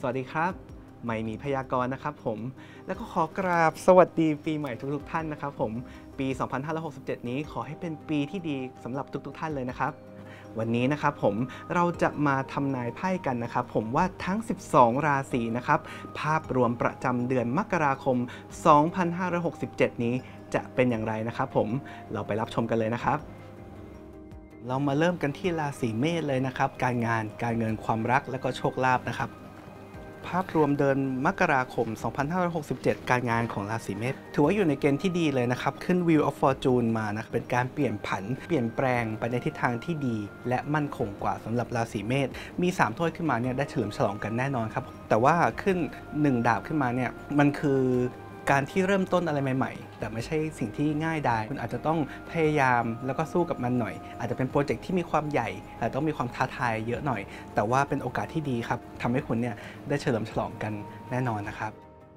วัสดีครับไม่มีพยากรณ์นะครับผมแล้วก็ขอกราบสวัสดีปีใหม่ทุกท่านนะครับผมปี 2567 นี้ขอให้เป็นปีที่ดีสำหรับทุกท่านเลยนะครับวันนี้นะครับผมเราจะมาทำนายไพ่กันนะครับผมว่าทั้ง 12 ราศีนะครับภาพรวมประจำเดือนมกราคม 2567 นี้จะเป็นอย่างไรนะครับผมเราไปรับชมกันเลยนะครับเรามาเริ่มกันที่ราศีเมษเลยนะครับการงานการเงินความรักและก็โชคลาภนะครับภาพรวมเดือนมกราคม 2567 การงานของราศีเมษถือว่าอยู่ในเกณฑ์ที่ดีเลยนะครับขึ้น Wheel of Fortune มานะเป็นการเปลี่ยนผันเปลี่ยนแปลงไปในทิศทางที่ดีและมั่นคงกว่าสำหรับราศีเมษมี3ถ้วยขึ้นมาเนี่ยได้เฉลิมฉลองกันแน่นอนครับแต่ว่าขึ้น1ดาบขึ้นมาเนี่ยมันคือการที่เริ่มต้นอะไรใหม่ๆแต่ไม่ใช่สิ่งที่ง่ายดายคุณอาจจะต้องพยายามแล้วก็สู้กับมันหน่อยอาจจะเป็นโปรเจกต์ที่มีความใหญ่แต่ต้องมีความท้าทายเยอะหน่อยแต่ว่าเป็นโอกาสที่ดีครับทำให้คุณเนี่ยได้เฉลิมฉลองกันแน่นอนนะครับ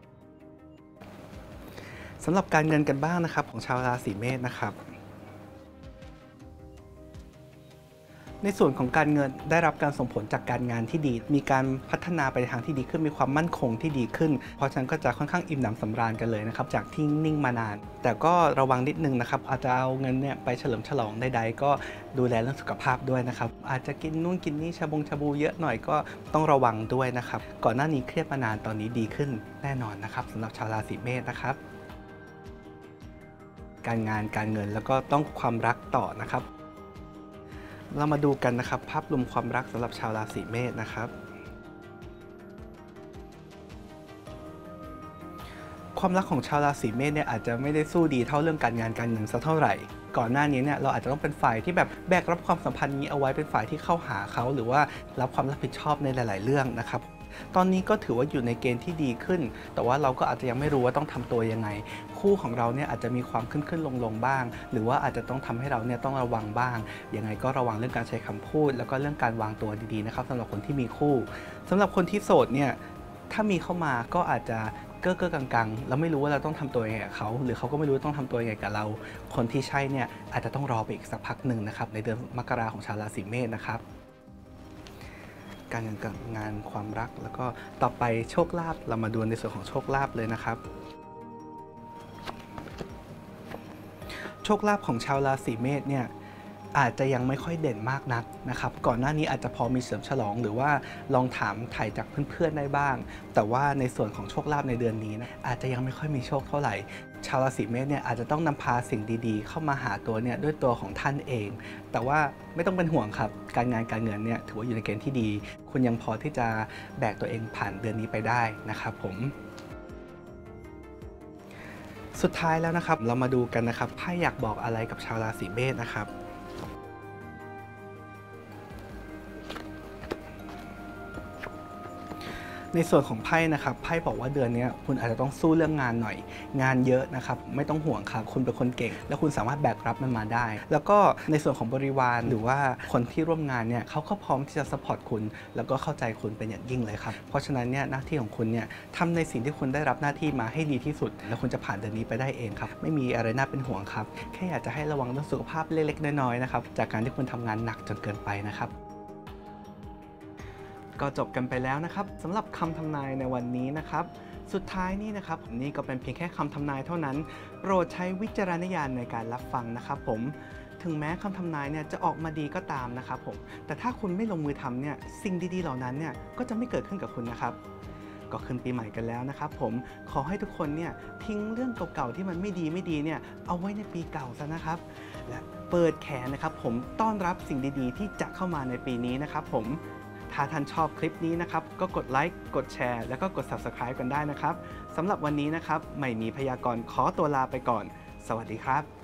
สำหรับการเงินกันบ้างนะครับของชาวราศีเมษนะครับในส่วนของการเงินได้รับการส่งผลจากการงานที่ดีมีการพัฒนาไปในทางที่ดีขึ้นมีความมั่นคงที่ดีขึ้นเพราะฉะนั้นก็จะค่อนข้างอิ่มหนำสำราญกันเลยนะครับจากที่นิ่งมานานแต่ก็ระวังนิดนึงนะครับอาจจะเอาเงินเนี่ยไปเฉลิมฉลองใดๆก็ดูแลเรื่องสุขภาพด้วยนะครับอาจจะกินนู่นกินนี่ชาบูเยอะหน่อยก็ต้องระวังด้วยนะครับก่อนหน้านี้เครียดมานานตอนนี้ดีขึ้นแน่นอนนะครับสำหรับชาวราศีเมษนะครับการงานการเงินแล้วก็ต้องความรักต่อนะครับเรามาดูกันนะครับภาพรวมความรักสำหรับชาวราศีเมษนะครับความรักของชาวราศีเมษเนี่ยอาจจะไม่ได้สู้ดีเท่าเรื่องการงานการเงินสักเท่าไหร่ก่อนหน้านี้เนี่ยเราอาจจะต้องเป็นฝ่ายที่แบบแบกรับความสัมพันธ์นี้เอาไว้เป็นฝ่ายที่เข้าหาเขาหรือว่ารับความรับผิดชอบในหลายๆเรื่องนะครับตอนนี้ก็ถือว่าอยู่ในเกณฑ์ที่ดีขึ้นแต่ว่าเราก็อาจจะยังไม่รู้ว่าต้องทำตัวยังไงคู่ของเราเนี่ยอาจจะมีความขึ้นลงบ้างหรือว่าอาจจะต้องทำให้เราเนี่ยต้องระวังบ้างยังไงก็ระวังเรื่องการใช้คำพูดแล้วก็เรื่องการวางตัวดีๆนะครับสำหรับคนที่มีคู่สำหรับคนที่โสดเนี่ยถ้ามีเข้ามาก็อาจจะเก้อกังๆเราไม่รู้ว่าเราต้องทำตัวยังไงกับเขาหรือเขาก็ไม่รู้ต้องทำตัวยังไงกับเราคนที่ใช่เนี่ยอาจจะต้องรอไปอีกสักพักหนึ่งนะครับในเดือนมกราของชาวราศีเมษนะครับการงานความรักแล้วก็ต่อไปโชคลาภเรามาดูในส่วนของโชคลาภเลยนะครับโชคลาภของชาวราศีเมษเนี่ยอาจจะยังไม่ค่อยเด่นมากนักนะครับก่อนหน้านี้อาจจะพอมีเฉลิมฉลองหรือว่าลองถามไถ่จากเพื่อนๆได้บ้างแต่ว่าในส่วนของโชคลาภในเดือนนี้นะอาจจะยังไม่ค่อยมีโชคเท่าไหร่ชาวราศีเมษเนี่ยอาจจะต้องนำพาสิ่งดีๆเข้ามาหาตัวเนี่ยด้วยตัวของท่านเองแต่ว่าไม่ต้องเป็นห่วงครับการงานการเงินเนี่ยถือว่าอยู่ในเกณฑ์ที่ดีคุณยังพอที่จะแบกตัวเองผ่านเดือนนี้ไปได้นะครับผมสุดท้ายแล้วนะครับเรามาดูกันนะครับไพ่อยากบอกอะไรกับชาวราศีเมษนะครับในส่วนของไพ่นะครับไพ่บอกว่าเดือนนี้คุณอาจจะต้องสู้เรื่องงานหน่อยงานเยอะนะครับไม่ต้องห่วงครับคุณเป็นคนเก่งและคุณสามารถแบกรับมันมาได้แล้วก็ในส่วนของบริวารหรือว่าคนที่ร่วมงานเนี่ยเขาก็พร้อมที่จะซัพพอร์ตคุณแล้วก็เข้าใจคุณเป็นอย่างยิ่งเลยครับเพราะฉะนั้นเนี่ยหน้าที่ของคุณเนี่ยทำในสิ่งที่คุณได้รับหน้าที่มาให้ดีที่สุดแล้วคุณจะผ่านเดือนนี้ไปได้เองครับไม่มีอะไรน่าเป็นห่วงครับแค่อยากจะให้ระวังเรื่องสุขภาพเล็กๆน้อยๆนะครับจากการที่คุณทำงานหนักจนเกินไปนะครับก็จบกันไปแล้วนะครับสำหรับคำทำนายในวันนี้นะครับสุดท้ายนี่นะครับนี่ก็เป็นเพียงแค่คำทำนายเท่านั้นโปรดใช้วิจารณญาณในการรับฟังนะครับผมถึงแม้คำทำนายเนี่ยจะออกมาดีก็ตามนะครับผมแต่ถ้าคุณไม่ลงมือทำเนี่ยสิ่งดีๆเหล่านั้นเนี่ยก็จะไม่เกิดขึ้นกับคุณนะครับก็ขึ้นปีใหม่กันแล้วนะครับผมขอให้ทุกคนเนี่ยทิ้งเรื่องเก่าๆที่มันไม่ดีเนี่ยเอาไว้ในปีเก่าซะนะครับและเปิดแขนนะครับผมต้อนรับสิ่งดีๆที่จะเข้ามาในปีนี้นะครับผมถ้าท่านชอบคลิปนี้นะครับก็กดไลค์กดแชร์แล้วก็กด Subscribe กันได้นะครับสำหรับวันนี้นะครับไม่มีพยากรณ์ขอตัวลาไปก่อนสวัสดีครับ